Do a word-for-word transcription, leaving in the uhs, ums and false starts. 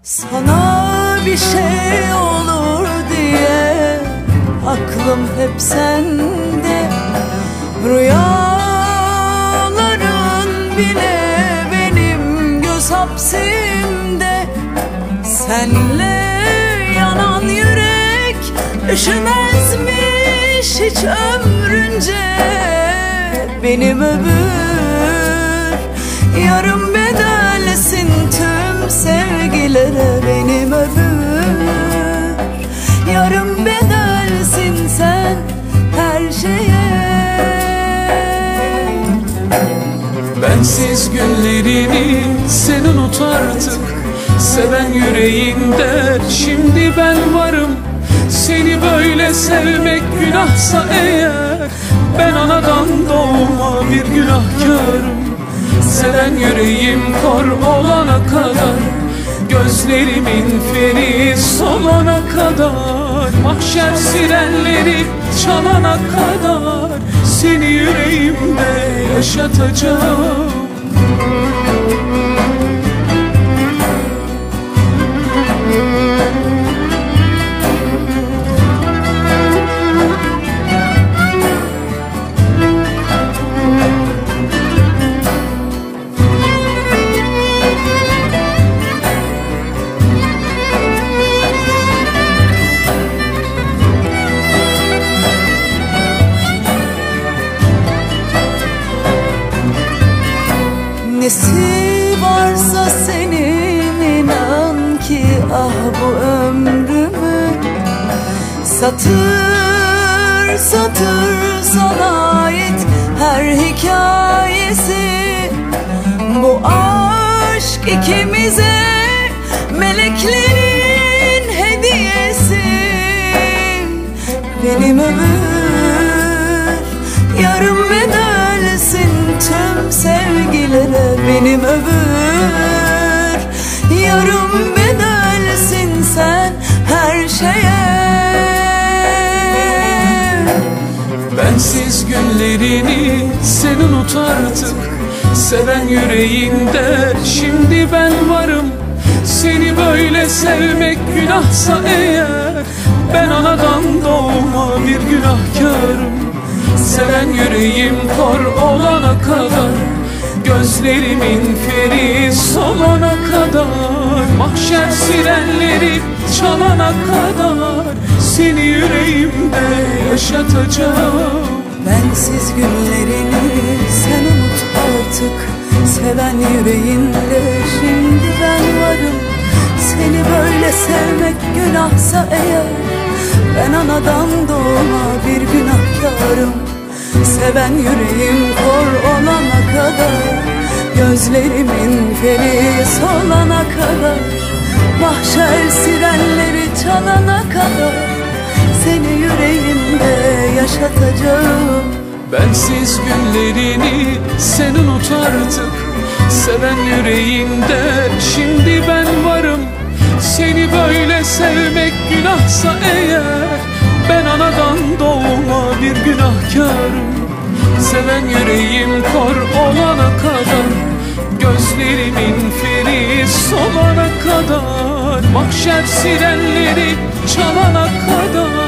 Sana bir şey olur diye aklım hep sende. Rüyaların bile benim göz hapsimde. Senle yanan yürek üşümezmiş hiç ömrünce. Benim öbür yarım bedelsin tüm sevgilere. Benim öbür yarım bedelsin sen her şeye. Bensiz günlerini sen unut artık. Seven yüreğinde şimdi ben varım. Seni böyle sevmek günahsa eğer, ben anadan doğma bir günahkarım. Seven yüreğim kor olana kadar, gözlerimin feri solana kadar, mahşer sirenleri çalana kadar seni yüreğimde yaşatacağım. Nesi varsa senin inan ki ah bu ömrümü satır satır sana ait her hikayesi. Bu aşk ikimize meleklerin hediyesi. Benim ömür yarım bedelsin tüm sevgilere. Benim öbür yarım bedelsin sen her şeye. Bensiz günlerini sen unut artık. Seven yüreğinde şimdi ben varım. Seni böyle sevmek günahsa eğer, ben anadan doğma bir günahkarım. Seven yüreğim kor olana kadar, gözlerimin feri solana kadar, mahşer sirenleri çalana kadar seni yüreğimde yaşatacağım. Bensiz günlerini sen unut artık. Seven yüreğinde şimdi ben varım. Seni böyle sevmek günahsa eğer, ben anadan doğma bir günahkarım. Seven yüreğim kor olana kadar, gözlerimin feri solana kadar, mahşer sirenleri çalana kadar seni yüreğimde yaşatacağım. Bensiz günlerini sen unut artık. Seven yüreğinde şimdi ben varım. Seni böyle sevmek günahsa eğer, ben anadan doğma bir günahkarım. Seven yüreğim kor olana kadar, gözlerimin feri solana kadar, mahşer sirenleri çalana kadar